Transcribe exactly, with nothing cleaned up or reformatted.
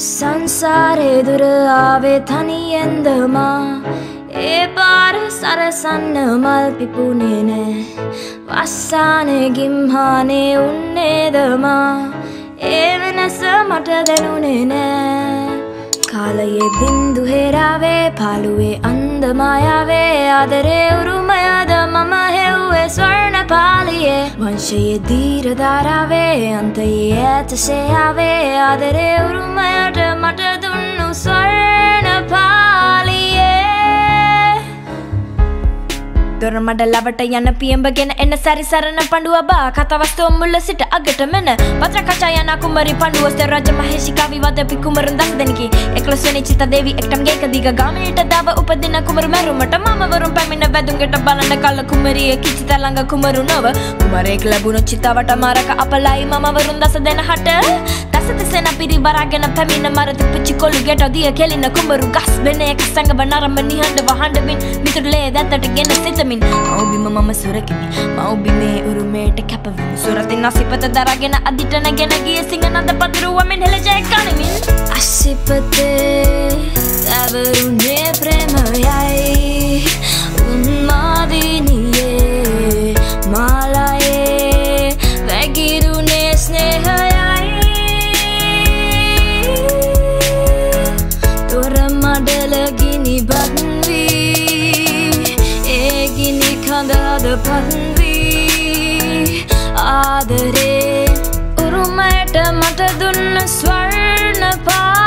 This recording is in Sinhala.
සංසාරේ දුර ආවේ තනියෙන්ද මා ඒ පාර සරසන්න මල් පිපුණේ නෑ වස්සානේ ගිම්හානේ උන්නේද මා ඒ වෙනස මට දැනුනේ නෑ කාලයේ බින්දු හේරාවේ පාළුවේ අන්ද මායාවේ ආදරේ උරුමයද මම හෙව්වේ ස්වර්ණපාලියේ වංශයේ දීර ධාරාවේ අන්තයේ ඈතසේ ආවේ ආදරේ උරුමයට මට දුන්නු ස්වර්ණපාලියේ රමඬලවට යන පියඹගෙන එන සරිසරන පඬුව බා කතාවස්තුව මුල සිට අගට මෙන පත්‍ර කචා යන කුමරි පඬුව ස්තර රජ මහේෂිකා විවාද පිකුමරුන් දස් දෙනකි එක්ලොස් වෙනි චිත දේවි එක්ටම් ගේක දිග ගාමීට දාව උපදින කුමරු මරුමට මම වරුන් පැමිණ වැදුන්ගෙට බලන කල කුමරිය කිචිත ළඟ කුමරු නොව කුමරෙක් ලැබුණු චිතවට මාරක අපලයි මම වරුන් දස දෙන හට දස දෙසෙන පිරිවරාගෙන පැමිණ මරත පුච්චි කොළු ගෙට දිය කෙලින කුමරු ගස් බෙනේ කසංග බනරම නිහඬ වහඬමින් මිතුරුලේ දැත්තට ගෙන සිතමින් මව්බිම මම සුරකිමි මව්බිමේ උරුමයට කැපවෙමි සුරතින් අසිපත දරාගෙන අදිට නැගෙන ගිය සිංහනද පතිරුවමින් හෙළජය කනිමින් අසිපතේ තැවරුනේ ප්‍රේමයයි උන්මාදිනියේ මාලයේ වැගිරුනේ ස්නේහයයි තොරමඬල ගිනි බත්වී කඳාද පන්වී ආදරේ උරුමයට මට දුන්න ස්වර්ණපා